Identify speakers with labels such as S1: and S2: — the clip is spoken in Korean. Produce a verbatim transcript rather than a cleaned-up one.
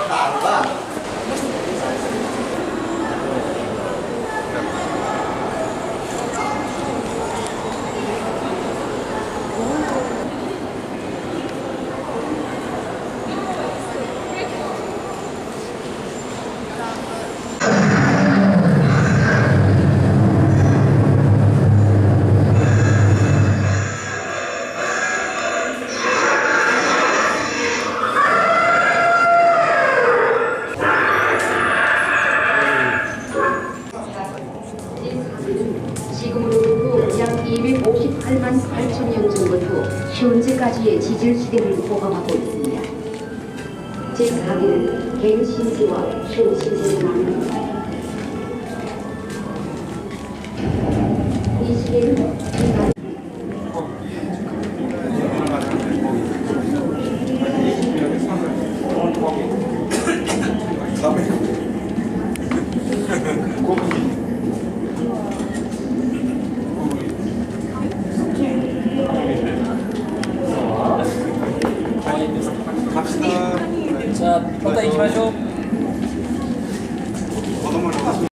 S1: 지금으로부터 약 이백오십팔만 팔천 년 전부터 현재까지의 지질 시대를 보감하고 있습니다. 제사 기는 갱신세와 신신세를 나눕니다. 이 시대는
S2: 갑시다. 자, 이따 이기 마쇼.